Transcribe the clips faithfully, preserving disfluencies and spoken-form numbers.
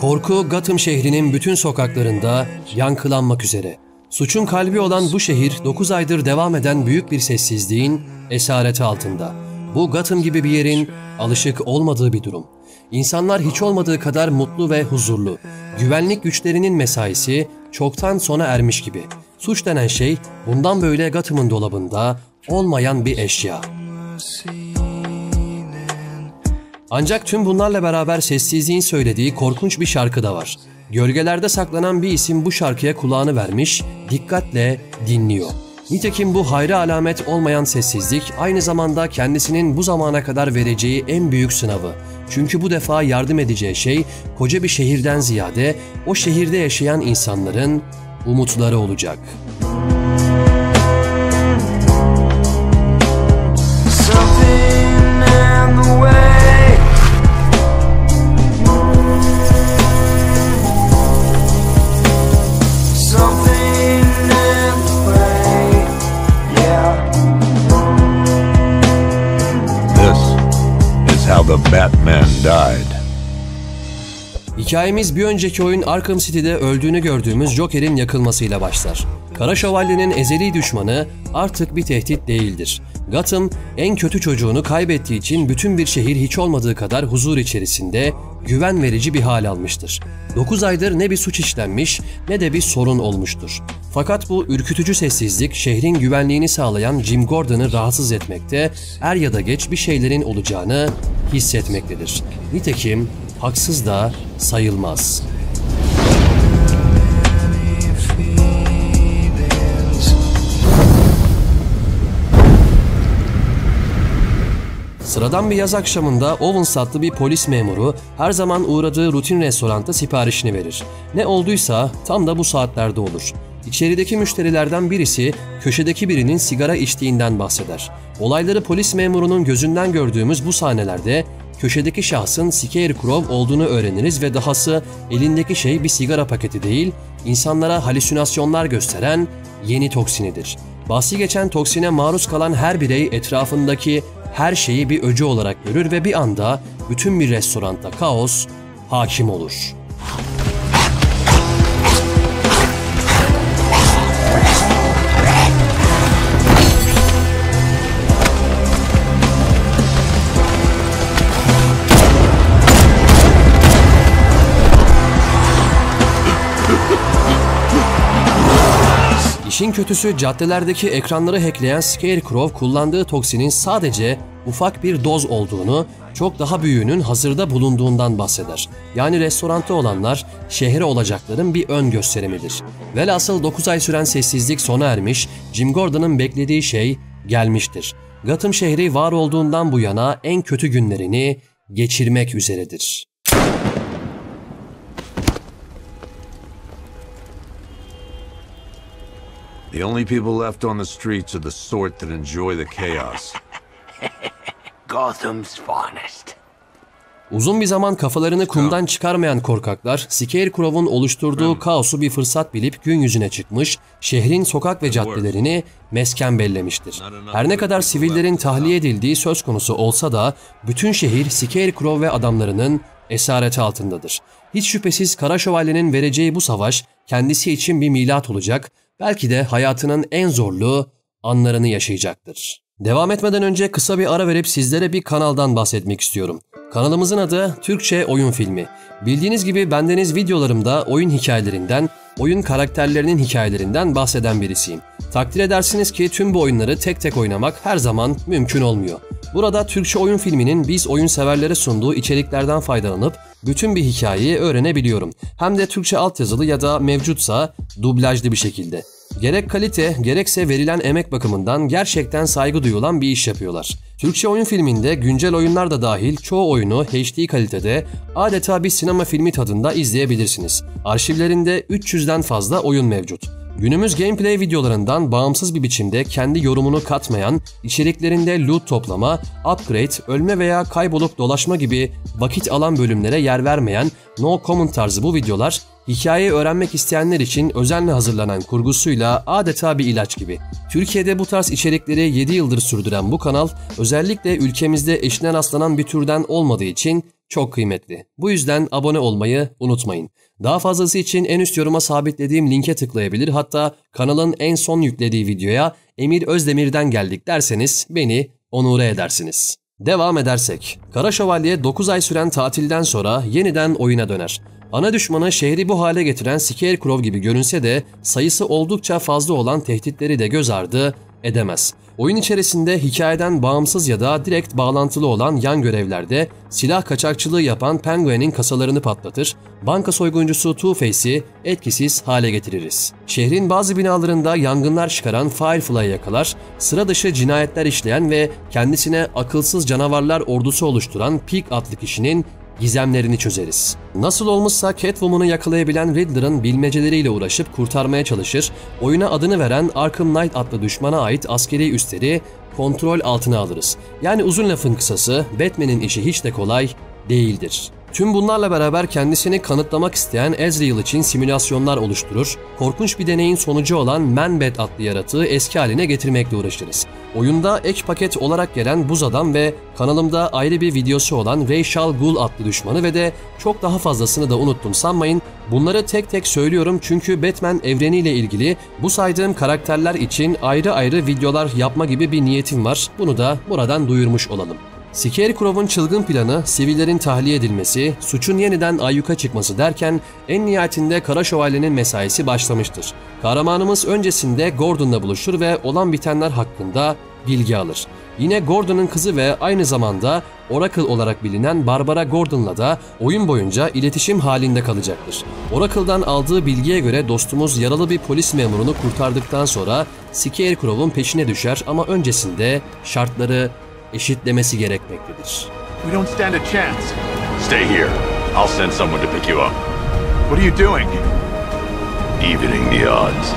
Korku Gotham şehrinin bütün sokaklarında yankılanmak üzere. Suçun kalbi olan bu şehir dokuz aydır devam eden büyük bir sessizliğin esareti altında. Bu Gotham gibi bir yerin alışık olmadığı bir durum. İnsanlar hiç olmadığı kadar mutlu ve huzurlu. Güvenlik güçlerinin mesaisi çoktan sona ermiş gibi. Suç denen şey bundan böyle Gotham'ın dolabında olmayan bir eşya. Ancak tüm bunlarla beraber sessizliğin söylediği korkunç bir şarkı da var. Gölgelerde saklanan bir isim bu şarkıya kulağını vermiş, dikkatle dinliyor. Nitekim bu hayra alamet olmayan sessizlik aynı zamanda kendisinin bu zamana kadar vereceği en büyük sınavı. Çünkü bu defa yardım edeceği şey koca bir şehirden ziyade o şehirde yaşayan insanların umutları olacak. How the Batman died. Hikayemiz bir önceki oyun Arkham City'de öldüğünü gördüğümüz Joker'in yakılmasıyla başlar. Kara Şövalye'nin ezeli düşmanı artık bir tehdit değildir. Gotham en kötü çocuğunu kaybettiği için bütün bir şehir hiç olmadığı kadar huzur içerisinde güven verici bir hal almıştır. dokuz aydır ne bir suç işlenmiş ne de bir sorun olmuştur. Fakat bu ürkütücü sessizlik şehrin güvenliğini sağlayan Jim Gordon'ı rahatsız etmekte, er ya da geç bir şeylerin olacağını hissetmektedir. Nitekim haksız da sayılmaz. Sıradan bir yaz akşamında Owens adlı bir polis memuru her zaman uğradığı rutin restoranda siparişini verir. Ne olduysa tam da bu saatlerde olur. İçerideki müşterilerden birisi köşedeki birinin sigara içtiğinden bahseder. Olayları polis memurunun gözünden gördüğümüz bu sahnelerde köşedeki şahsın Scarecrow olduğunu öğreniriz ve dahası elindeki şey bir sigara paketi değil, insanlara halüsinasyonlar gösteren yeni toksinidir. Bahsi geçen toksine maruz kalan her birey etrafındaki her şeyi bir öcü olarak görür ve bir anda bütün bir restoranda kaos hakim olur. İşin kötüsü caddelerdeki ekranları hackleyen Scarecrow kullandığı toksinin sadece ufak bir doz olduğunu, çok daha büyüğünün hazırda bulunduğundan bahseder. Yani restoranda olanlar şehre olacakların bir ön gösterimidir. Velhasıl dokuz ay süren sessizlik sona ermiş, Jim Gordon'ın beklediği şey gelmiştir. Gotham şehri var olduğundan bu yana en kötü günlerini geçirmek üzeredir. The only people left on the streets are the sort that enjoy the chaos. Gotham's finest. Uzun bir zaman kafalarını kumdan çıkarmayan korkaklar, Scarecrow'un oluşturduğu kaosu bir fırsat bilip gün yüzüne çıkmış, şehrin sokak ve caddelerini mesken bellemiştir. Her ne kadar sivillerin tahliye edildiği söz konusu olsa da, bütün şehir Scarecrow ve adamlarının esareti altındadır. Hiç şüphesiz Kara Şövalye'nin vereceği bu savaş, kendisi için bir milat olacak, belki de hayatının en zorlu anlarını yaşayacaktır. Devam etmeden önce kısa bir ara verip sizlere bir kanaldan bahsetmek istiyorum. Kanalımızın adı Türkçe Oyun Filmi. Bildiğiniz gibi bendeniz videolarımda oyun hikayelerinden, oyun karakterlerinin hikayelerinden bahseden birisiyim. Takdir edersiniz ki tüm bu oyunları tek tek oynamak her zaman mümkün olmuyor. Burada Türkçe Oyun Filmi'nin biz oyun severlere sunduğu içeriklerden faydalanıp bütün bir hikayeyi öğrenebiliyorum. Hem de Türkçe altyazılı ya da mevcutsa dublajlı bir şekilde. Gerek kalite gerekse verilen emek bakımından gerçekten saygı duyulan bir iş yapıyorlar. Türkçe Oyun Filmi'nde güncel oyunlar da dahil çoğu oyunu H D kalitede adeta bir sinema filmi tadında izleyebilirsiniz. Arşivlerinde üç yüzden fazla oyun mevcut. Günümüz gameplay videolarından bağımsız bir biçimde kendi yorumunu katmayan, içeriklerinde loot toplama, upgrade, ölme veya kaybolup dolaşma gibi vakit alan bölümlere yer vermeyen no comment tarzı bu videolar, hikayeyi öğrenmek isteyenler için özenle hazırlanan kurgusuyla adeta bir ilaç gibi. Türkiye'de bu tarz içerikleri yedi yıldır sürdüren bu kanal, özellikle ülkemizde eşine rastlanan bir türden olmadığı için çok kıymetli. Bu yüzden abone olmayı unutmayın. Daha fazlası için en üst yoruma sabitlediğim linke tıklayabilir, hatta kanalın en son yüklediği videoya Emir Özdemir'den geldik derseniz beni onure edersiniz. Devam edersek, Kara Şövalye dokuz ay süren tatilden sonra yeniden oyuna döner. Ana düşmanı şehri bu hale getiren Scarecrow gibi görünse de sayısı oldukça fazla olan tehditleri de göz ardı edemez. Oyun içerisinde hikayeden bağımsız ya da direkt bağlantılı olan yan görevlerde silah kaçakçılığı yapan Penguin'in kasalarını patlatır, banka soyguncusu Two-Face'i etkisiz hale getiririz. Şehrin bazı binalarında yangınlar çıkaran Firefly'ı yakalar, sıra dışı cinayetler işleyen ve kendisine akılsız canavarlar ordusu oluşturan Pig adlı kişinin gizemlerini çözeriz. Nasıl olmuşsa Catwoman'ı yakalayabilen Riddler'ın bilmeceleriyle uğraşıp kurtarmaya çalışır, oyuna adını veren Arkham Knight adlı düşmana ait askeri üsleri kontrol altına alırız. Yani uzun lafın kısası, Batman'in işi hiç de kolay değildir. Tüm bunlarla beraber kendisini kanıtlamak isteyen Azrael için simülasyonlar oluşturur, korkunç bir deneyin sonucu olan Man-Bat adlı yaratığı eski haline getirmekle uğraşırız. Oyunda ek paket olarak gelen Buz Adam ve kanalımda ayrı bir videosu olan Ra's al Ghul adlı düşmanı ve de çok daha fazlasını da unuttum sanmayın. Bunları tek tek söylüyorum çünkü Batman evreniyle ilgili bu saydığım karakterler için ayrı ayrı videolar yapma gibi bir niyetim var. Bunu da buradan duyurmuş olalım. Scarecrow'un çılgın planı, sivillerin tahliye edilmesi, suçun yeniden ayyuka çıkması derken en nihayetinde Kara Şövalye'nin mesaisi başlamıştır. Kahramanımız öncesinde Gordon'la buluşur ve olan bitenler hakkında bilgi alır. Yine Gordon'un kızı ve aynı zamanda Oracle olarak bilinen Barbara Gordon'la da oyun boyunca iletişim halinde kalacaktır. Oracle'dan aldığı bilgiye göre dostumuz yaralı bir polis memurunu kurtardıktan sonra Scarecrow'un peşine düşer ama öncesinde şartları eşitlemesi gerekmektedir. We don't stand a chance. Stay here. I'll send someone to pick you up. What are you doing? Evening the odds.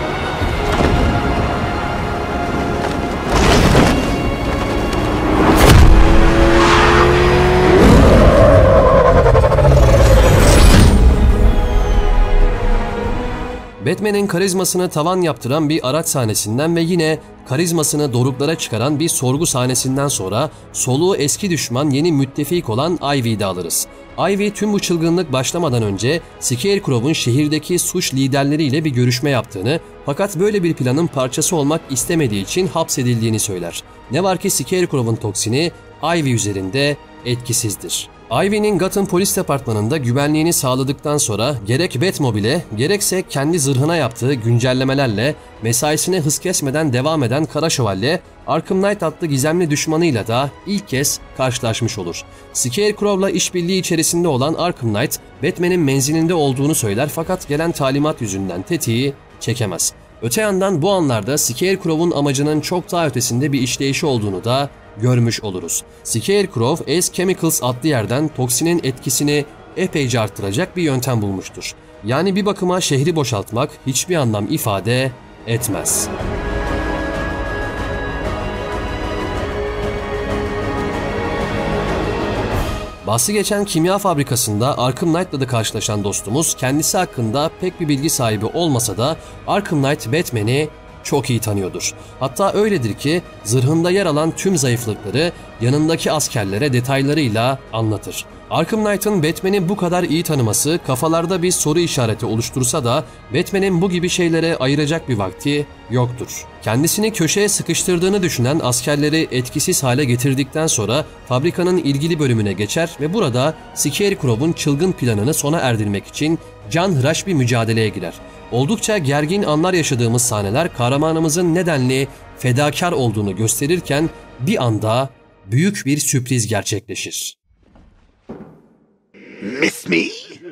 Batman'in karizmasını tavan yaptıran bir araç sahnesinden ve yine karizmasını doruklara çıkaran bir sorgu sahnesinden sonra soluğu eski düşman yeni müttefik olan Ivy'yi de alırız. Ivy tüm bu çılgınlık başlamadan önce Scarecrow'un şehirdeki suç liderleriyle bir görüşme yaptığını fakat böyle bir planın parçası olmak istemediği için hapsedildiğini söyler. Ne var ki Scarecrow'un toksini Ivy üzerinde etkisizdir. Ivy'nin Gotham Polis Departmanı'nda güvenliğini sağladıktan sonra gerek Batmobile'e gerekse kendi zırhına yaptığı güncellemelerle mesaisine hız kesmeden devam eden Kara Şövalye, Arkham Knight adlı gizemli düşmanıyla da ilk kez karşılaşmış olur. Scarecrow'la işbirliği içerisinde olan Arkham Knight, Batman'in menzilinde olduğunu söyler fakat gelen talimat yüzünden tetiği çekemez. Öte yandan bu anlarda Scarecrow'un amacının çok daha ötesinde bir işleyişi olduğunu da görmüş oluruz. Scarecrow, Ace Chemicals adlı yerden toksinin etkisini epeyce arttıracak bir yöntem bulmuştur. Yani bir bakıma şehri boşaltmak hiçbir anlam ifade etmez. Bahsi geçen kimya fabrikasında Arkham Knight'la da karşılaşan dostumuz kendisi hakkında pek bir bilgi sahibi olmasa da Arkham Knight Batman'i çok iyi tanıyordur. Hatta öyledir ki zırhında yer alan tüm zayıflıkları yanındaki askerlere detaylarıyla anlatır. Arkham Knight'ın Batman'i bu kadar iyi tanıması kafalarda bir soru işareti oluştursa da Batman'in bu gibi şeylere ayıracak bir vakti yoktur. Kendisini köşeye sıkıştırdığını düşünen askerleri etkisiz hale getirdikten sonra fabrikanın ilgili bölümüne geçer ve burada Scarecrow'un çılgın planını sona erdirmek için canhıraş bir mücadeleye girer. Oldukça gergin anlar yaşadığımız sahneler kahramanımızın nedenli fedakar olduğunu gösterirken bir anda büyük bir sürpriz gerçekleşir. Miss me?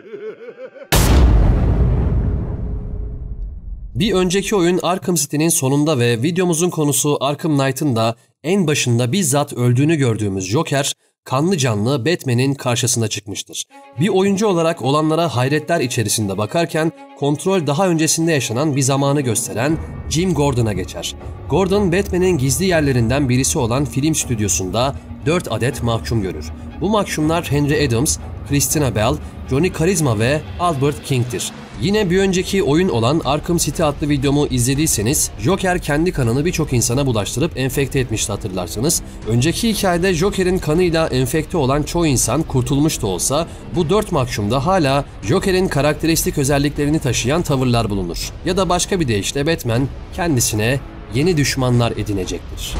Bir önceki oyun Arkham City'nin sonunda ve videomuzun konusu Arkham Knight'ın da en başında bizzat öldüğünü gördüğümüz Joker, kanlı canlı Batman'in karşısına çıkmıştır. Bir oyuncu olarak olanlara hayretler içerisinde bakarken kontrol daha öncesinde yaşanan bir zamanı gösteren Jim Gordon'a geçer. Gordon, Batman'in gizli yerlerinden birisi olan film stüdyosunda dört adet mahkum görür. Bu mahkumlar Henry Adams, Christina Bell, Johnny Charisma ve Albert King'tir. Yine bir önceki oyun olan Arkham City adlı videomu izlediyseniz Joker kendi kanını birçok insana bulaştırıp enfekte etmişti hatırlarsanız. Önceki hikayede Joker'in kanıyla enfekte olan çoğu insan kurtulmuş da olsa bu dört mahkumda hala Joker'in karakteristik özelliklerini taşıyan tavırlar bulunur. Ya da başka bir deyişle Batman kendisine yeni düşmanlar edinecektir.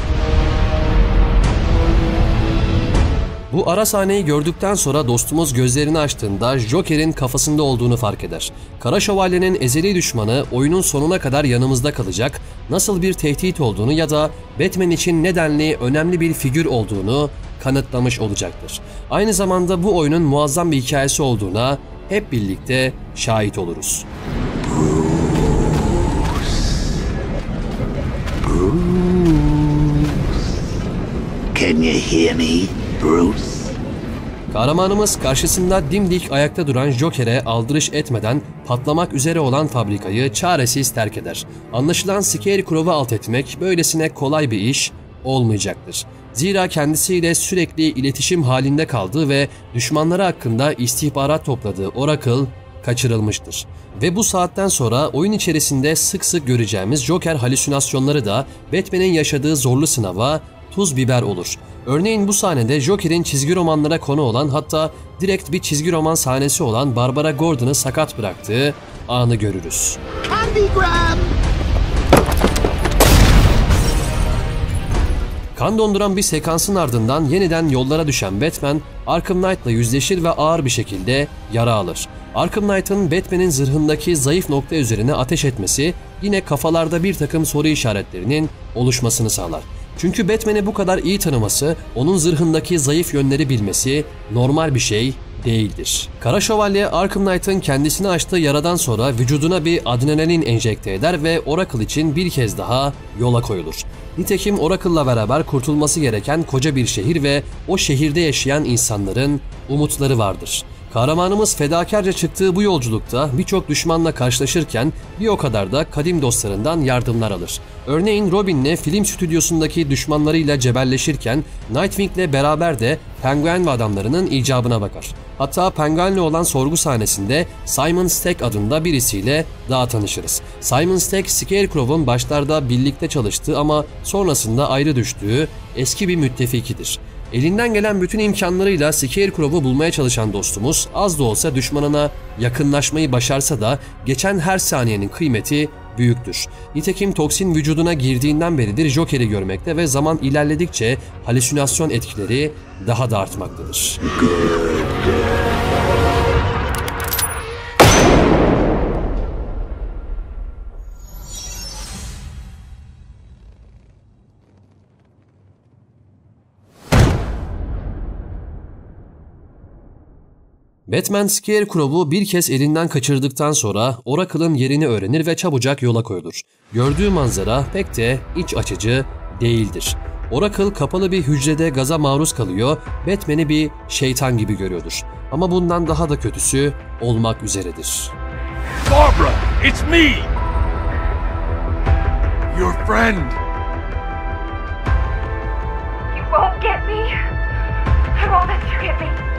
Bu ara sahneyi gördükten sonra dostumuz gözlerini açtığında Joker'in kafasında olduğunu fark eder. Kara Şövalye'nin ezeli düşmanı oyunun sonuna kadar yanımızda kalacak, nasıl bir tehdit olduğunu ya da Batman için nedenli önemli bir figür olduğunu kanıtlamış olacaktır. Aynı zamanda bu oyunun muazzam bir hikayesi olduğuna hep birlikte şahit oluruz. Can you hear me, Bruce? Kahramanımız karşısında dimdik ayakta duran Joker'e aldırış etmeden patlamak üzere olan fabrikayı çaresiz terk eder. Anlaşılan Scarecrow'u alt etmek böylesine kolay bir iş olmayacaktır. Zira kendisiyle sürekli iletişim halinde kaldığı ve düşmanları hakkında istihbarat topladığı Oracle kaçırılmıştır. Ve bu saatten sonra oyun içerisinde sık sık göreceğimiz Joker halüsinasyonları da Batman'in yaşadığı zorlu sınava tuz biber olur. Örneğin bu sahnede Joker'in çizgi romanlara konu olan, hatta direkt bir çizgi roman sahnesi olan Barbara Gordon'ı sakat bıraktığı anı görürüz. Candy grab! Kan donduran bir sekansın ardından yeniden yollara düşen Batman, Arkham Knight'la yüzleşir ve ağır bir şekilde yara alır. Arkham Knight'ın Batman'in zırhındaki zayıf nokta üzerine ateş etmesi yine kafalarda bir takım soru işaretlerinin oluşmasını sağlar. Çünkü Batman'i bu kadar iyi tanıması, onun zırhındaki zayıf yönleri bilmesi normal bir şey değildir. Kara Şövalye Arkham Knight'ın kendisini açtığı yaradan sonra vücuduna bir adrenalin enjekte eder ve Oracle için bir kez daha yola koyulur. Nitekim Oracle'la beraber kurtulması gereken koca bir şehir ve o şehirde yaşayan insanların umutları vardır. Kahramanımız fedakarca çıktığı bu yolculukta birçok düşmanla karşılaşırken bir o kadar da kadim dostlarından yardımlar alır. Örneğin Robin'le film stüdyosundaki düşmanlarıyla cebelleşirken Nightwing'le beraber de Penguin ve adamlarının icabına bakar. Hatta Penguin'le olan sorgu sahnesinde Simon Stack adında birisiyle daha tanışırız. Simon Stack, Scarecrow'un başlarda birlikte çalıştığı ama sonrasında ayrı düştüğü eski bir müttefikidir. Elinden gelen bütün imkanlarıyla Scarecrow'u bulmaya çalışan dostumuz az da olsa düşmanına yakınlaşmayı başarsa da geçen her saniyenin kıymeti büyüktür. Nitekim toksin vücuduna girdiğinden beridir Joker'i görmekte ve zaman ilerledikçe halüsinasyon etkileri daha da artmaktadır. Batman Scarecrow'u bir kez elinden kaçırdıktan sonra Oracle'ın yerini öğrenir ve çabucak yola koyulur. Gördüğü manzara pek de iç açıcı değildir. Oracle kapalı bir hücrede gaza maruz kalıyor, Batman'i bir şeytan gibi görüyordur. Ama bundan daha da kötüsü olmak üzeredir. Barbara, it's me! Your friend! You won't get me. I won't let you get me.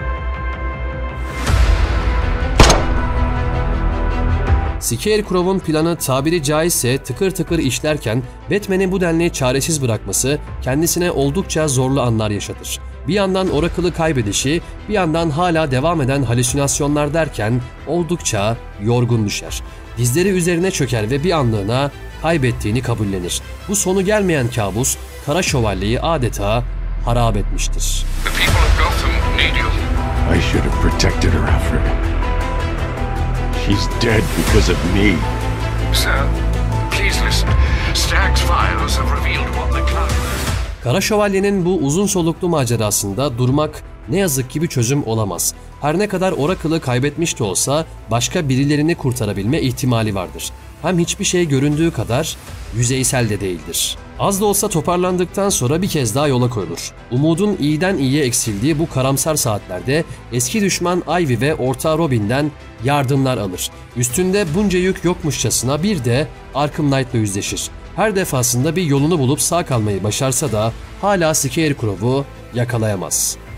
Scarecrow'un planı tabiri caizse tıkır tıkır işlerken Batman'i bu denli çaresiz bırakması kendisine oldukça zorlu anlar yaşatır. Bir yandan Oracle'ı kaybedişi, bir yandan hala devam eden halüsinasyonlar derken oldukça yorgun düşer. Dizleri üzerine çöker ve bir anlığına kaybettiğini kabullenir. Bu sonu gelmeyen kabus Kara Şövalye'yi adeta harap etmiştir. The people of Gotham need you. I should have protected her, Alfred. She's dead because of me. Sir, please listen. Stagg's files have revealed what the cloud... Kara Şövalye'nin bu uzun soluklu macerasında durmak ne yazık ki bir çözüm olamaz. Her ne kadar Oracle'ı kaybetmiş de olsa başka birilerini kurtarabilme ihtimali vardır. Hem hiçbir şey göründüğü kadar yüzeysel de değildir. Az da olsa toparlandıktan sonra bir kez daha yola koyulur. Umudun iyiden iyiye eksildiği bu karamsar saatlerde eski düşman Ivy ve ortağı Robin'den yardımlar alır. Üstünde bunca yük yokmuşçasına bir de Arkham Knight'la yüzleşir. Her defasında bir yolunu bulup sağ kalmayı başarsa da hala Scarecrow'u yakalayamaz.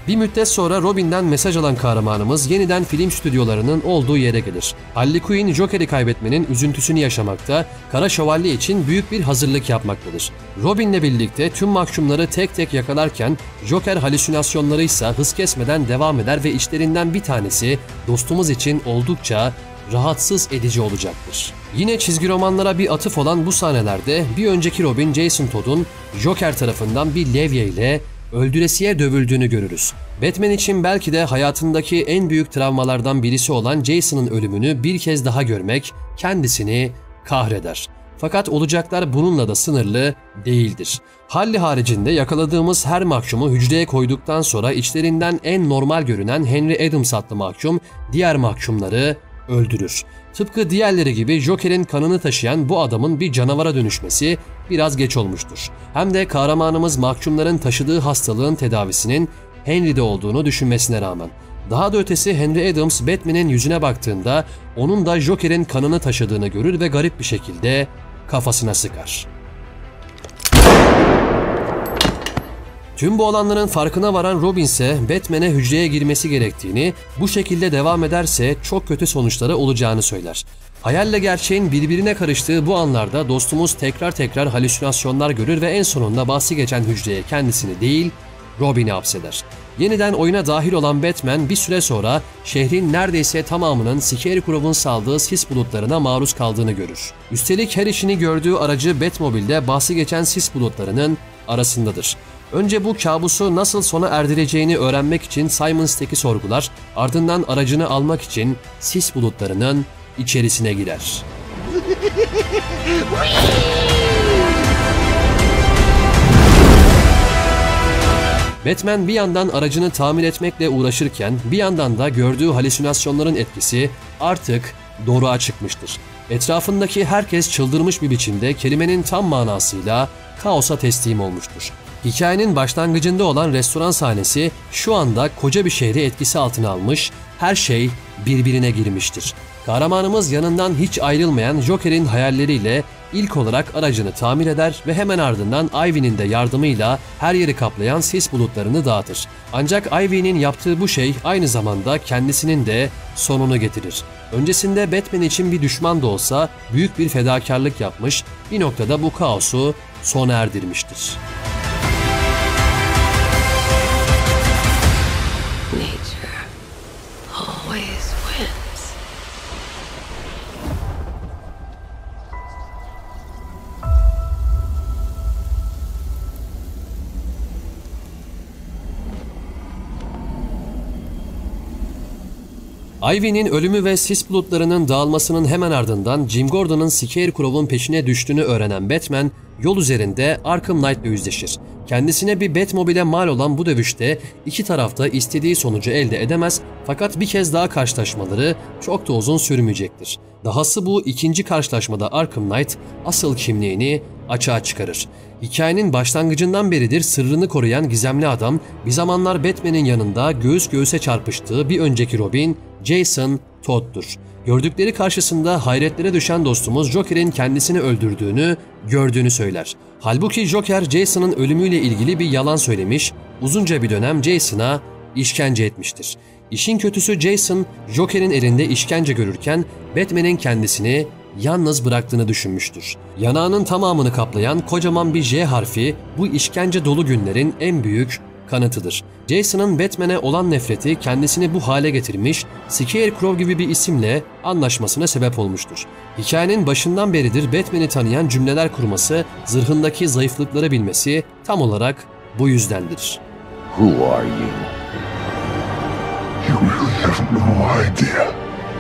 Bir müddet sonra Robin'den mesaj alan kahramanımız yeniden film stüdyolarının olduğu yere gelir. Harley Quinn Joker'i kaybetmenin üzüntüsünü yaşamakta, Kara Şövalye için büyük bir hazırlık yapmaktadır. Robin'le birlikte tüm mahkumları tek tek yakalarken Joker halüsinasyonları ise hız kesmeden devam eder ve içlerinden bir tanesi dostumuz için oldukça rahatsız edici olacaktır. Yine çizgi romanlara bir atıf olan bu sahnelerde bir önceki Robin Jason Todd'un Joker tarafından bir levye ile öldüresiye dövüldüğünü görürüz. Batman için belki de hayatındaki en büyük travmalardan birisi olan Jason'ın ölümünü bir kez daha görmek kendisini kahreder. Fakat olacaklar bununla da sınırlı değildir. Harley haricinde yakaladığımız her mahkumu hücreye koyduktan sonra içlerinden en normal görünen Henry Adams adlı mahkum diğer mahkumları öldürür. Tıpkı diğerleri gibi Joker'in kanını taşıyan bu adamın bir canavara dönüşmesi biraz geç olmuştur. Hem de kahramanımız mahkumların taşıdığı hastalığın tedavisinin Henry'de olduğunu düşünmesine rağmen. Daha da ötesi Henry Adams Batman'in yüzüne baktığında onun da Joker'in kanını taşıdığını görür ve garip bir şekilde kafasına sıkar. Tüm bu olanların farkına varan Robin ise Batman'e hücreye girmesi gerektiğini, bu şekilde devam ederse çok kötü sonuçları olacağını söyler. Hayalle gerçeğin birbirine karıştığı bu anlarda dostumuz tekrar tekrar halüsinasyonlar görür ve en sonunda bahsi geçen hücreye kendisini değil, Robin'i hapseder. Yeniden oyuna dahil olan Batman bir süre sonra şehrin neredeyse tamamının Scarecrow'un saldığı sis bulutlarına maruz kaldığını görür. Üstelik her işini gördüğü aracı Batmobile'de bahsi geçen sis bulutlarının arasındadır. Önce bu kabusu nasıl sona erdireceğini öğrenmek için Simon Stack'i sorgular, ardından aracını almak için sis bulutlarının içerisine girer. Batman bir yandan aracını tamir etmekle uğraşırken bir yandan da gördüğü halüsinasyonların etkisi artık doruğa çıkmıştır. Etrafındaki herkes çıldırmış bir biçimde kelimenin tam manasıyla kaosa teslim olmuştur. Hikayenin başlangıcında olan restoran sahnesi şu anda koca bir şehri etkisi altına almış, her şey birbirine girmiştir. Kahramanımız yanından hiç ayrılmayan Joker'in hayalleriyle ilk olarak aracını tamir eder ve hemen ardından Ivy'nin de yardımıyla her yeri kaplayan sis bulutlarını dağıtır. Ancak Ivy'nin yaptığı bu şey aynı zamanda kendisinin de sonunu getirir. Öncesinde Batman için bir düşman da olsa büyük bir fedakarlık yapmış, bir noktada bu kaosu sona erdirmiştir. Nature always wins. Ivy'nin ölümü ve sis bulutlarının dağılmasının hemen ardından Jim Gordon'ın Scarecrow'un peşine düştüğünü öğrenen Batman, yol üzerinde Arkham Knight'la yüzleşir. Kendisine bir Batmobile'e mal olan bu dövüşte iki tarafta istediği sonucu elde edemez, fakat bir kez daha karşılaşmaları çok da uzun sürmeyecektir. Dahası bu ikinci karşılaşmada Arkham Knight asıl kimliğini açığa çıkarır. Hikayenin başlangıcından beridir sırrını koruyan gizemli adam, bir zamanlar Batman'in yanında göğüs göğüse çarpıştığı bir önceki Robin, Jason Todd'dur. Gördükleri karşısında hayretlere düşen dostumuz Joker'in kendisini öldürdüğünü, gördüğünü söyler. Halbuki Joker, Jason'ın ölümüyle ilgili bir yalan söylemiş, uzunca bir dönem Jason'a işkence etmiştir. İşin kötüsü Jason, Joker'in elinde işkence görürken Batman'in kendisini yalnız bıraktığını düşünmüştür. Yanağının tamamını kaplayan kocaman bir J harfi bu işkence dolu günlerin en büyük kanıtıdır. Jason'ın Batman'e olan nefreti kendisini bu hale getirmiş, Scarecrow gibi bir isimle anlaşmasına sebep olmuştur. Hikayenin başından beridir Batman'i tanıyan cümleler kurması, zırhındaki zayıflıkları bilmesi tam olarak bu yüzdendir. Who are you? You really have no idea.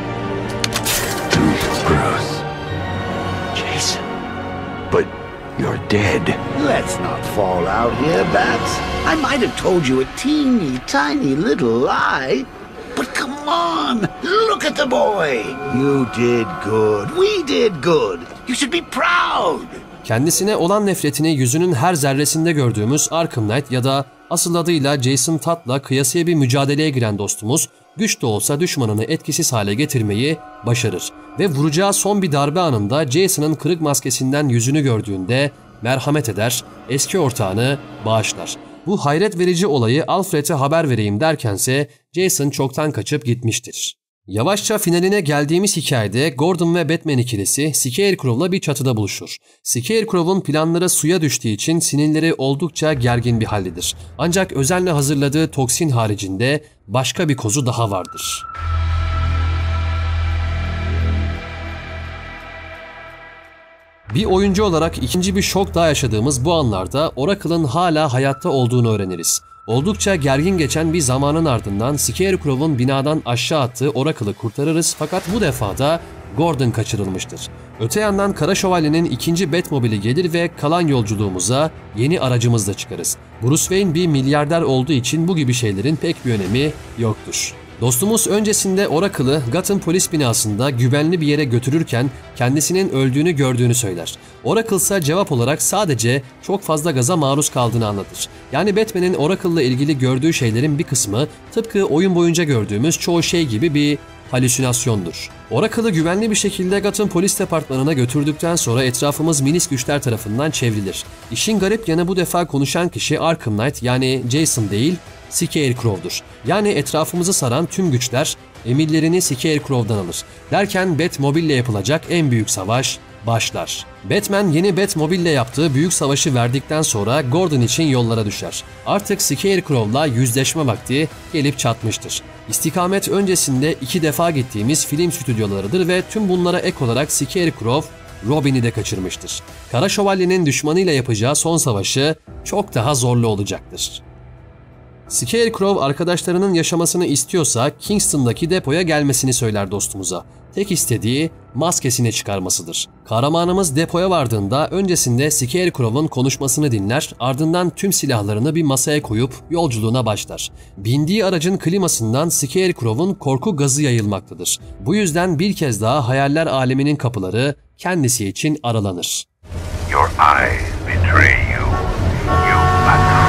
Bruce. Jason. But you're dead. Let's not fall out here, Bats. I might have told you a teeny tiny little lie. But come on, look at the boy. You did good. We did good. You should be proud. Kendisine olan nefretini yüzünün her zerresinde gördüğümüz Arkham Knight ya da asıl adıyla Jason Todd'la kıyasıya bir mücadeleye giren dostumuz, güç de olsa düşmanını etkisiz hale getirmeyi başarır. Ve vuracağı son bir darbe anında Jason'ın kırık maskesinden yüzünü gördüğünde merhamet eder, eski ortağını bağışlar. Bu hayret verici olayı Alfred'e haber vereyim derkense Jason çoktan kaçıp gitmiştir. Yavaşça finaline geldiğimiz hikayede Gordon ve Batman ikilisi Scarecrow'la bir çatıda buluşur. Scarecrow'un planları suya düştüğü için sinirleri oldukça gergin bir haldedir. Ancak özenle hazırladığı toksin haricinde başka bir kozu daha vardır. Bir oyuncu olarak ikinci bir şok daha yaşadığımız bu anlarda Oracle'ın hala hayatta olduğunu öğreniriz. Oldukça gergin geçen bir zamanın ardından Scarecrow'un binadan aşağı attığı Oracle'ı kurtarırız fakat bu defa da Gordon kaçırılmıştır. Öte yandan Kara Şövalye'nin ikinci Batmobile'i gelir ve kalan yolculuğumuza yeni aracımızla çıkarız. Bruce Wayne bir milyarder olduğu için bu gibi şeylerin pek bir önemi yoktur. Dostumuz öncesinde Oracle'ı Gotham polis binasında güvenli bir yere götürürken kendisinin öldüğünü gördüğünü söyler. Oracle ise cevap olarak sadece çok fazla gaza maruz kaldığını anlatır. Yani Batman'in Oracle'la ilgili gördüğü şeylerin bir kısmı tıpkı oyun boyunca gördüğümüz çoğu şey gibi bir halüsinasyondur. Oracle'ı güvenli bir şekilde Gotham Polis Departmanı'na götürdükten sonra etrafımız minis güçler tarafından çevrilir. İşin garip yanı bu defa konuşan kişi Arkham Knight yani Jason değil, Scarecrow'dur. Yani etrafımızı saran tüm güçler emirlerini Scarecrow'dan alır. Derken Batmobile ile yapılacak en büyük savaş başlar. Batman yeni Batmobile ile yaptığı büyük savaşı verdikten sonra Gordon için yollara düşer. Artık Scarecrow'la yüzleşme vakti gelip çatmıştır. İstikamet öncesinde iki defa gittiğimiz film stüdyolarıdır ve tüm bunlara ek olarak Scarecrow Robin'i de kaçırmıştır. Kara Şövalye'nin düşmanıyla yapacağı son savaşı çok daha zorlu olacaktır. Scarecrow arkadaşlarının yaşamasını istiyorsa Kingston'daki depoya gelmesini söyler dostumuza. Tek istediği maskesini çıkarmasıdır. Kahramanımız depoya vardığında öncesinde Scarecrow'un konuşmasını dinler, ardından tüm silahlarını bir masaya koyup yolculuğuna başlar. Bindiği aracın klimasından Scarecrow'un korku gazı yayılmaktadır. Bu yüzden bir kez daha hayaller aleminin kapıları kendisi için aralanır. Your eyes betray you. You must.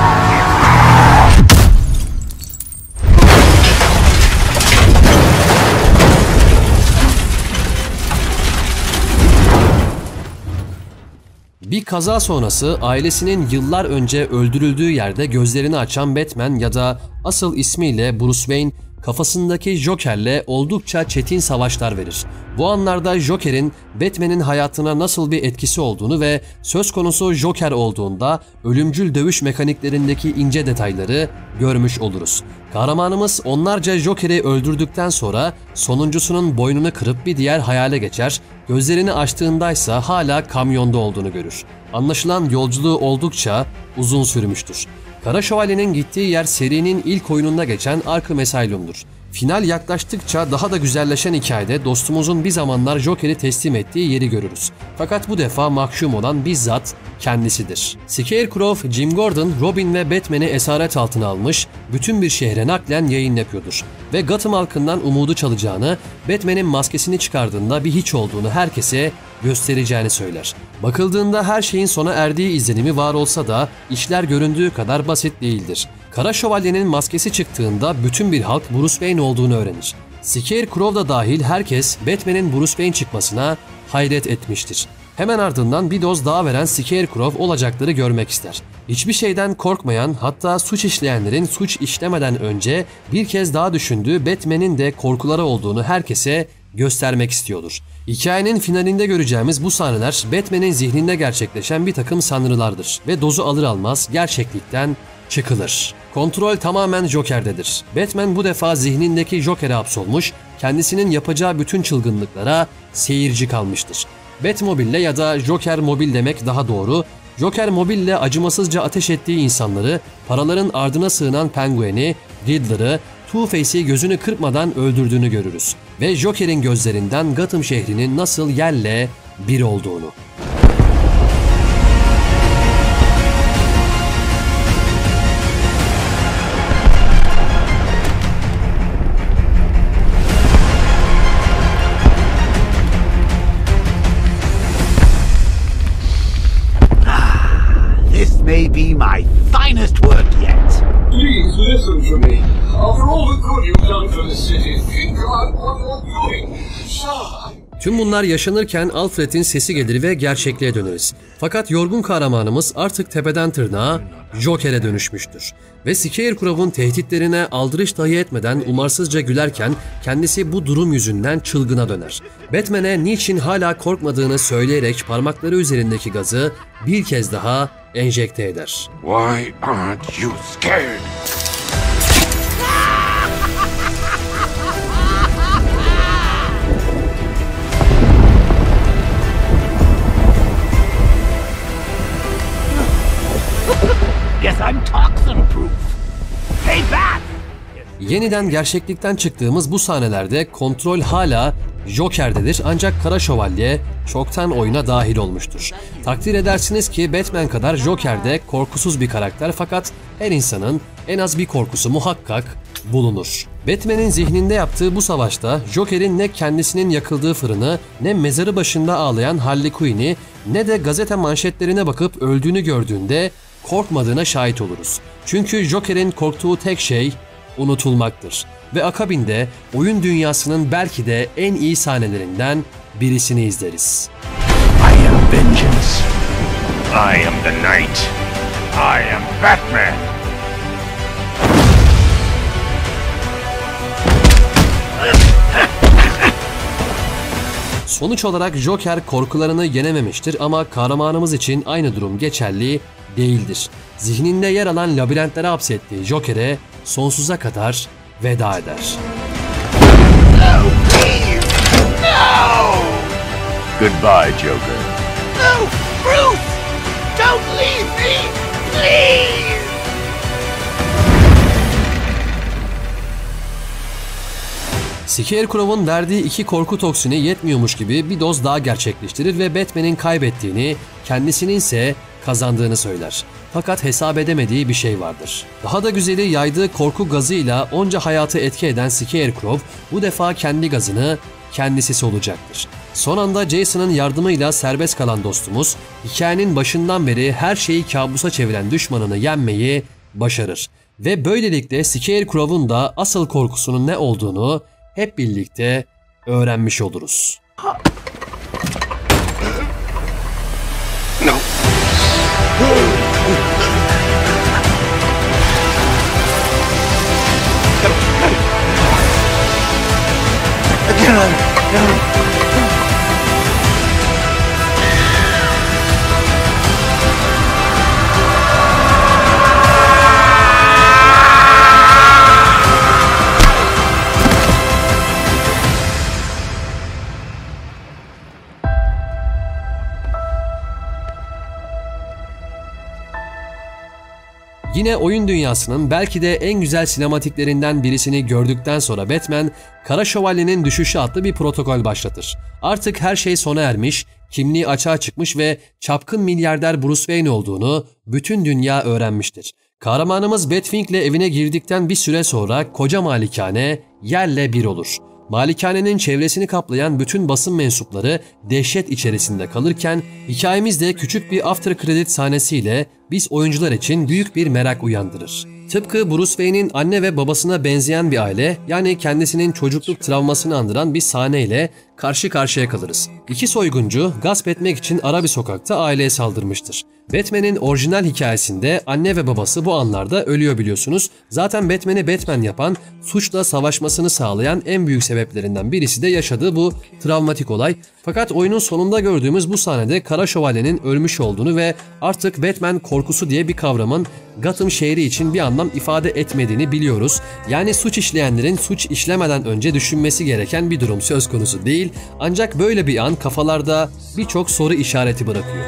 Bir kaza sonrası ailesinin yıllar önce öldürüldüğü yerde gözlerini açan Batman ya da asıl ismiyle Bruce Wayne kafasındaki Joker'le oldukça çetin savaşlar verir. Bu anlarda Joker'in Batman'in hayatına nasıl bir etkisi olduğunu ve söz konusu Joker olduğunda ölümcül dövüş mekaniklerindeki ince detayları görmüş oluruz. Kahramanımız onlarca Joker'i öldürdükten sonra sonuncusunun boynunu kırıp bir diğer hayale geçer, gözlerini açtığındaysa hala kamyonda olduğunu görür. Anlaşılan yolculuğu oldukça uzun sürmüştür. Kara Şövalye'nin gittiği yer serinin ilk oyununda geçen Arkham Asylum'dur. Final yaklaştıkça daha da güzelleşen hikayede dostumuzun bir zamanlar Joker'i teslim ettiği yeri görürüz. Fakat bu defa mahkum olan bizzat kendisidir. Scarecrow, Jim Gordon, Robin ve Batman'i esaret altına almış, bütün bir şehre naklen yayın yapıyordur. Ve Gotham halkından umudu çalacağını, Batman'in maskesini çıkardığında bir hiç olduğunu herkese göstereceğini söyler. Bakıldığında her şeyin sona erdiği izlenimi var olsa da işler göründüğü kadar basit değildir. Kara Şövalye'nin maskesi çıktığında bütün bir halk Bruce Wayne olduğunu öğrenir. Scarecrow da dahil herkes Batman'in Bruce Wayne çıkmasına hayret etmiştir. Hemen ardından bir doz daha veren Scarecrow olacakları görmek ister. Hiçbir şeyden korkmayan, hatta suç işleyenlerin suç işlemeden önce bir kez daha düşündüğü Batman'in de korkuları olduğunu herkese göstermek istiyordur. Hikayenin finalinde göreceğimiz bu sahneler Batman'in zihninde gerçekleşen bir takım sanrılardır ve dozu alır almaz gerçeklikten çıkılır. Kontrol tamamen Joker'dedir. Batman bu defa zihnindeki Joker'e hapsolmuş, kendisinin yapacağı bütün çılgınlıklara seyirci kalmıştır. Batmobile ya da Joker Mobil demek daha doğru, Joker Mobil'le acımasızca ateş ettiği insanları, paraların ardına sığınan Penguin'i, Riddler'ı, Two-Face'i gözünü kırpmadan öldürdüğünü görürüz. Ve Joker'in gözlerinden Gotham şehrinin nasıl yerle bir olduğunu. This may be my finest work yet. Please listen to me. After all the good you've done for the city, think about what you're doing. Sir. Tüm bunlar yaşanırken Alfred'in sesi gelir ve gerçekliğe döneriz. Fakat yorgun kahramanımız artık tepeden tırnağa Joker'e dönüşmüştür. Ve Scarecrow'un tehditlerine aldırış dahi etmeden umarsızca gülerken kendisi bu durum yüzünden çılgına döner. Batman'e niçin hala korkmadığını söyleyerek parmakları üzerindeki gazı bir kez daha enjekte eder. Why aren't you scared? Guess I'm toxin proof. Hey Bat! Yeniden gerçeklikten çıktığımız bu sahnelerde kontrol hala Joker'dedir ancak Kara Şövalye çoktan oyuna dahil olmuştur. Takdir edersiniz ki Batman kadar Joker de korkusuz bir karakter fakat her insanın en az bir korkusu muhakkak bulunur. Batman'in zihninde yaptığı bu savaşta Joker'in ne kendisinin yakıldığı fırını, ne mezarı başında ağlayan Harley Quinn'i, ne de gazete manşetlerine bakıp öldüğünü gördüğünde korkmadığına şahit oluruz. Çünkü Joker'in korktuğu tek şey unutulmaktır. Ve akabinde oyun dünyasının belki de en iyi sahnelerinden birisini izleriz. I am vengeance. I am the night. I am Batman. Sonuç olarak Joker korkularını yenememiştir ama kahramanımız için aynı durum geçerli değildir. Zihninde yer alan labirentlere hapsettiği Joker'e sonsuza kadar veda eder. No, please! No! Goodbye, Joker. No, Bruce! Don't leave me! Please! Scarecrow'un verdiği iki korku toksini yetmiyormuş gibi bir doz daha gerçekleştirir ve Batman'in kaybettiğini, kendisinin ise kazandığını söyler. Fakat hesap edemediği bir şey vardır. Daha da güzeli yaydığı korku gazıyla onca hayatı etki eden Scarecrow bu defa kendi gazını kendisi solacaktır. Son anda Jason'ın yardımıyla serbest kalan dostumuz hikayenin başından beri her şeyi kabusa çeviren düşmanını yenmeyi başarır. Ve böylelikle Scarecrow'un da asıl korkusunun ne olduğunu hep birlikte öğrenmiş oluruz. No. Yine oyun dünyasının belki de en güzel sinematiklerinden birisini gördükten sonra Batman, Kara Şövalye'nin Düşüşü adlı bir protokol başlatır. Artık her şey sona ermiş, kimliği açığa çıkmış ve çapkın milyarder Bruce Wayne olduğunu bütün dünya öğrenmiştir. Kahramanımız Batwing'le evine girdikten bir süre sonra koca malikane yerle bir olur. Malikanenin çevresini kaplayan bütün basın mensupları dehşet içerisinde kalırken hikayemiz de küçük bir after credit sahnesiyle biz oyuncular için büyük bir merak uyandırır. Tıpkı Bruce Wayne'in anne ve babasına benzeyen bir aile, yani kendisinin çocukluk travmasını andıran bir sahneyle karşı karşıya kalırız. İki soyguncu gasp etmek için ara bir sokakta aileye saldırmıştır. Batman'in orijinal hikayesinde anne ve babası bu anlarda ölüyor biliyorsunuz. Zaten Batman'i Batman yapan, suçla savaşmasını sağlayan en büyük sebeplerinden birisi de yaşadığı bu travmatik olay. Fakat oyunun sonunda gördüğümüz bu sahnede Kara Şövalye'nin ölmüş olduğunu ve artık Batman korkusu diye bir kavramın Gotham şehri için bir anlam ifade etmediğini biliyoruz. Yani suç işleyenlerin suç işlemeden önce düşünmesi gereken bir durum söz konusu değil. Ancak böyle bir an kafalarda birçok soru işareti bırakıyor.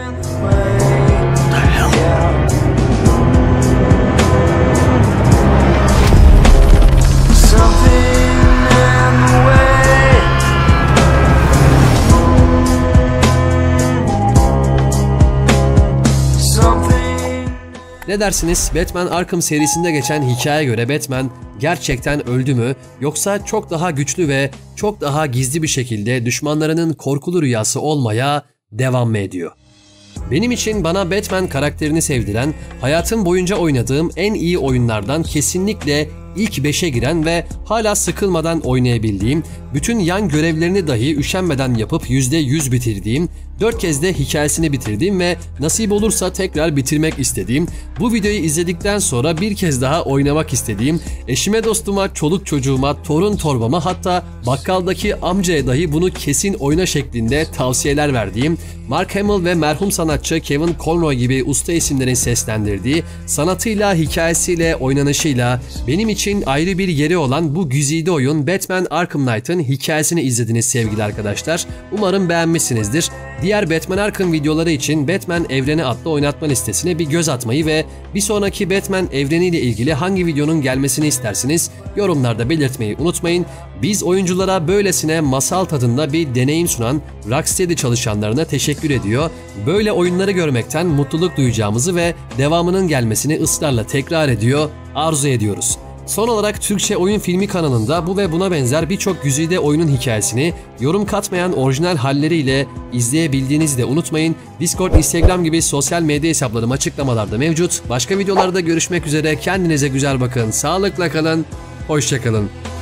Ne dersiniz? Batman Arkham serisinde geçen hikayeye göre Batman gerçekten öldü mü? Yoksa çok daha güçlü ve çok daha gizli bir şekilde düşmanlarının korkulu rüyası olmaya devam mı ediyor? Benim için bana Batman karakterini sevdiren, hayatım boyunca oynadığım en iyi oyunlardan kesinlikle ilk beşe giren ve hala sıkılmadan oynayabildiğim, bütün yan görevlerini dahi üşenmeden yapıp yüzde yüz bitirdiğim, dört kez de hikayesini bitirdiğim ve nasip olursa tekrar bitirmek istediğim, bu videoyu izledikten sonra bir kez daha oynamak istediğim, eşime, dostuma, çoluk çocuğuma, torun torbama, hatta bakkaldaki amcaya dahi bunu kesin oyna şeklinde tavsiyeler verdiğim, Mark Hamill ve merhum sanatçı Kevin Conroy gibi usta isimlerin seslendirdiği, sanatıyla, hikayesiyle, oynanışıyla benim için ayrı bir yeri olan bu güzide oyun Batman Arkham Knight'ın hikayesini izlediniz sevgili arkadaşlar. Umarım beğenmişsinizdir. Diğer Batman Arkham videoları için Batman Evreni adlı oynatma listesine bir göz atmayı ve bir sonraki Batman evreniyle ilgili hangi videonun gelmesini istersiniz yorumlarda belirtmeyi unutmayın. Biz oyunculara böylesine masal tadında bir deneyim sunan Rocksteady çalışanlarına teşekkür ediyor. Böyle oyunları görmekten mutluluk duyacağımızı ve devamının gelmesini ısrarla tekrar ediyor, arzu ediyoruz. Son olarak Türkçe Oyun Filmi kanalında bu ve buna benzer birçok güzide oyunun hikayesini yorum katmayan orijinal halleriyle izleyebildiğinizi de unutmayın. Discord, Instagram gibi sosyal medya hesaplarım açıklamalarda mevcut. Başka videolarda görüşmek üzere. Kendinize güzel bakın. Sağlıkla kalın. Hoşça kalın.